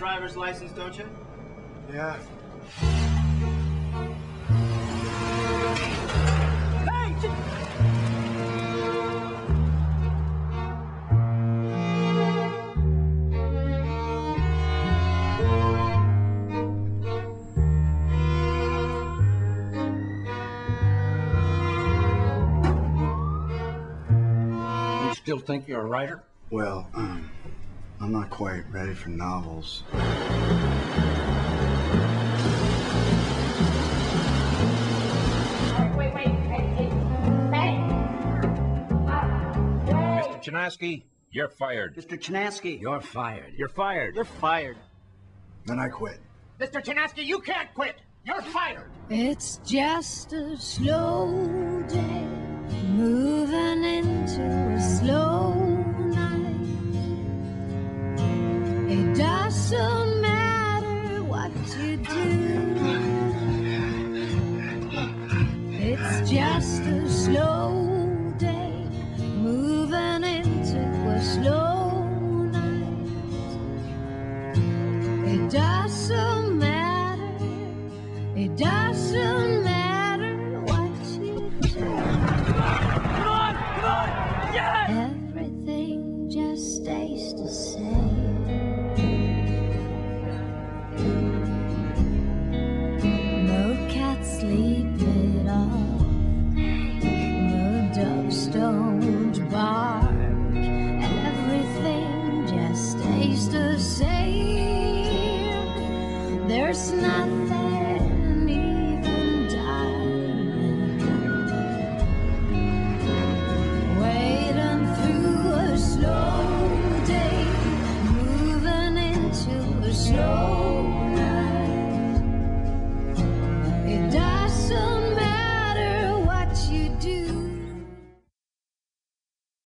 driver's license, don't you? Yeah. You still think you're a writer? Well, I'm not quite ready for novels. Wait. Hey. Mr. Chinaski, you're fired. Mr. Chinaski, You're fired. You're fired. You're fired. Then I quit. Mr. Chinaski, you can't quit. You're fired. It's just a slow day, moving into a slow night. It doesn't matter what you do. It's just a slow